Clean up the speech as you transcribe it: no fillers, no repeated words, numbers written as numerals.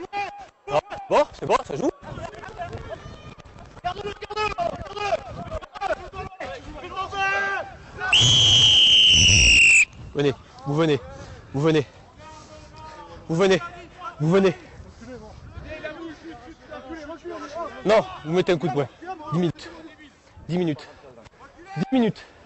Non. Bon, c'est bon, ça joue. Venez, vous venez, vous venez, vous venez, vous venez. Non, vous mettez un coup de poing. 10 minutes. 10 minutes. 10 minutes.